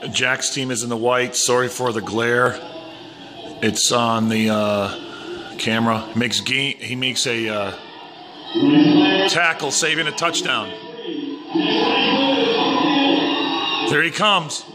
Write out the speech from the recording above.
Jack's team is in the white. Sorry for the glare. It's on the camera. He makes a tackle, saving a touchdown. There he comes.